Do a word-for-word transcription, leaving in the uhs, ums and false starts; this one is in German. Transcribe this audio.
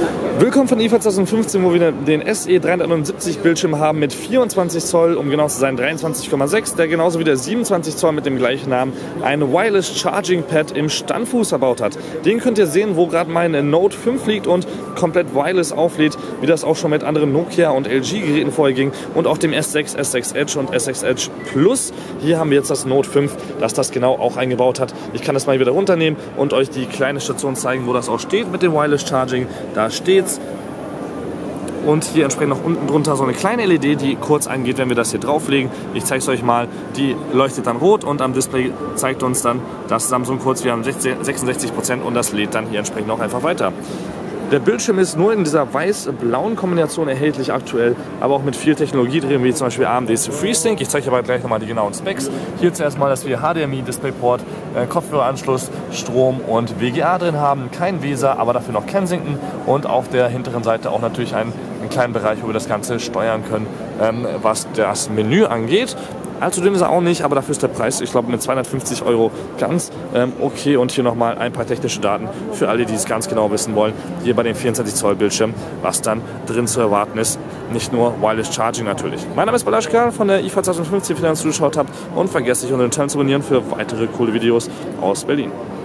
Willkommen von I F A zwanzig fünfzehn, wo wir den S E dreihundertneunundsiebzig Bildschirm haben mit vierundzwanzig Zoll, um genau zu sein dreiundzwanzig Komma sechs, der genauso wie der siebenundzwanzig Zoll mit dem gleichen Namen ein Wireless Charging Pad im Standfuß verbaut hat. Den könnt ihr sehen, wo gerade mein Note fünf liegt und komplett wireless auflädt, wie das auch schon mit anderen Nokia und L G-Geräten vorher ging und auch dem S sechs, S sechs Edge und S sechs Edge Plus. Hier haben wir jetzt das Note fünf, das das genau auch eingebaut hat. Ich kann das mal wieder runternehmen und euch die kleine Station zeigen, wo das auch steht mit dem Wireless Charging. Da steht's. Und hier entsprechend noch unten drunter so eine kleine L E D, die kurz angeht, wenn wir das hier drauflegen. Ich zeige es euch mal. Die leuchtet dann rot und am Display zeigt uns dann, dass Samsung kurz, wir haben sechsundsechzig Prozent und das lädt dann hier entsprechend auch einfach weiter. Der Bildschirm ist nur in dieser weiß-blauen Kombination erhältlich aktuell, aber auch mit viel Technologie drin, wie zum Beispiel A M D's FreeSync. Ich zeige aber gleich nochmal die genauen Specs. Hier zuerst mal, dass wir H D M I, DisplayPort, äh, Kopfhöreranschluss, Strom und W G A drin haben. Kein VESA, aber dafür noch Kensington und auf der hinteren Seite auch natürlich einen, einen kleinen Bereich, wo wir das Ganze steuern können, ähm, was das Menü angeht. Allzu dünn ist er auch nicht, aber dafür ist der Preis, ich glaube, mit zweihundertfünfzig Euro ganz ähm, okay. Und hier nochmal ein paar technische Daten für alle, die es ganz genau wissen wollen. Hier bei dem vierundzwanzig Zoll Bildschirm, was dann drin zu erwarten ist. Nicht nur Wireless Charging natürlich. Mein Name ist Balaschka von der I F A zwanzig fünfzehn, vielen Dank, dass ihr zugeschaut habt. Und vergesst nicht, unseren Channel zu abonnieren für weitere coole Videos aus Berlin.